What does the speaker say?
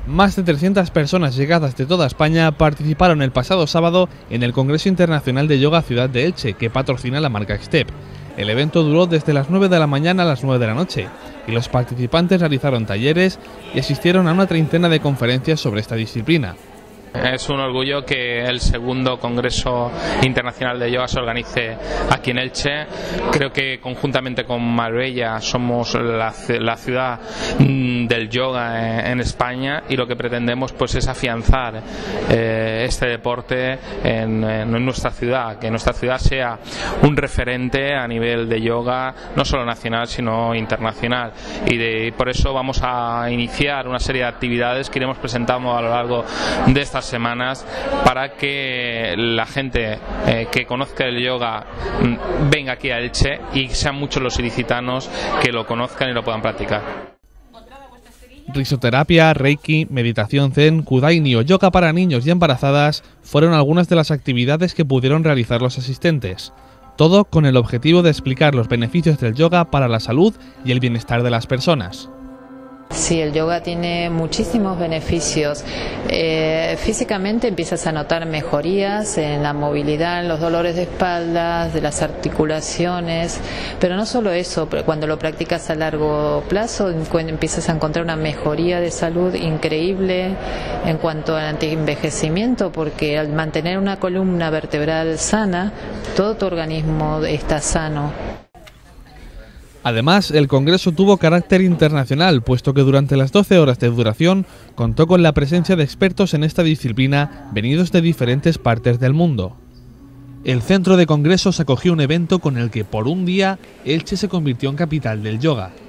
Más de 300 personas llegadas de toda España participaron el pasado sábado en el Congreso Internacional de Yoga Ciudad de Elche, que patrocina la marca Step. El evento duró desde las 9 de la mañana a las 9 de la noche y los participantes realizaron talleres y asistieron a una treintena de conferencias sobre esta disciplina. Es un orgullo que el segundo Congreso Internacional de Yoga se organice aquí en Elche. Creo que conjuntamente con Marbella somos la ciudad del yoga en España, y lo que pretendemos pues es afianzar este deporte en nuestra ciudad, que nuestra ciudad sea un referente a nivel de yoga, no solo nacional sino internacional, y por eso vamos a iniciar una serie de actividades que iremos presentando a lo largo de estas semanas para que la gente que conozca el yoga venga aquí a Elche y sean muchos los ilicitanos que lo conozcan y lo puedan practicar. Risoterapia, reiki, meditación zen, kundalini o yoga para niños y embarazadas fueron algunas de las actividades que pudieron realizar los asistentes. Todo con el objetivo de explicar los beneficios del yoga para la salud y el bienestar de las personas. Sí, el yoga tiene muchísimos beneficios. Físicamente empiezas a notar mejorías en la movilidad, en los dolores de espalda, de las articulaciones, pero no solo eso, cuando lo practicas a largo plazo empiezas a encontrar una mejoría de salud increíble en cuanto al antienvejecimiento, porque al mantener una columna vertebral sana, todo tu organismo está sano. Además, el congreso tuvo carácter internacional, puesto que durante las 12 horas de duración contó con la presencia de expertos en esta disciplina venidos de diferentes partes del mundo. El centro de congresos acogió un evento con el que por un día Elche se convirtió en capital del yoga.